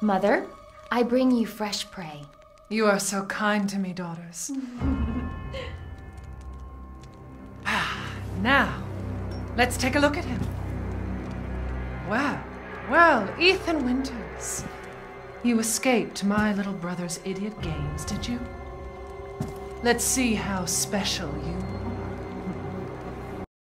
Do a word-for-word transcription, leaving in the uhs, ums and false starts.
Mother, I bring you fresh prey. You are so kind to me, daughters. Now, let's take a look at him. Well, well, Ethan Winters. You escaped my little brother's idiot games, did you? Let's see how special you are.